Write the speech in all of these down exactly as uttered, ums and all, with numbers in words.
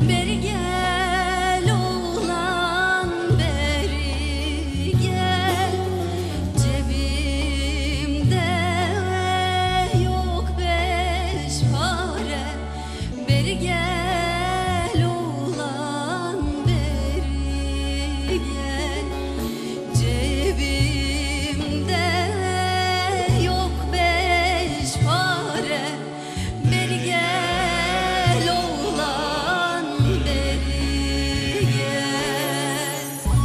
Beri gel oğlan beri gel, cebimde yok beş para. Beri gel oğlan beri gel, cebimde yok beş para. Beri gel oğlan beri gel.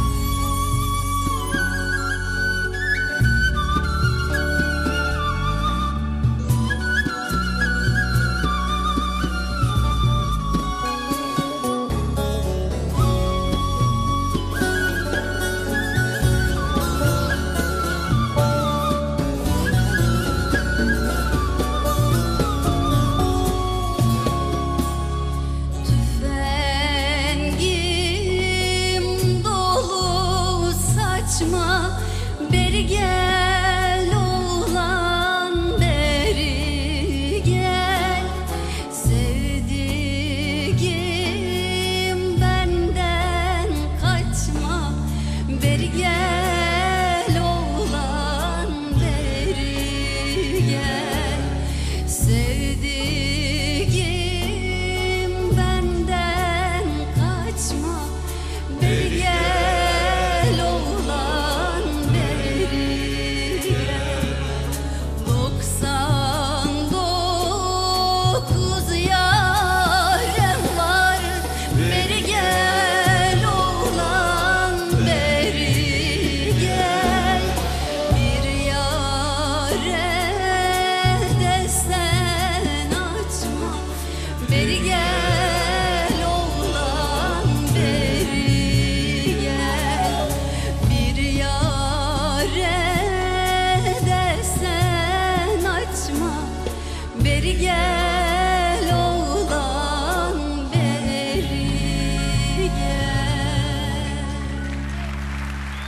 Tüfengim dolu saçma. Beri gel oğlan beri gel, sevdiğim benden kaçma. Beri gel oğlan beri gel, sevdiğim benden kaçma. Beri gel oğlan beri gel. Doksan dokuz yarem var. Beri gel oğlan beri gel, bir yâre desen açma. Beri gel oğlan beri gel, bir yâre desen açma. Beri gel.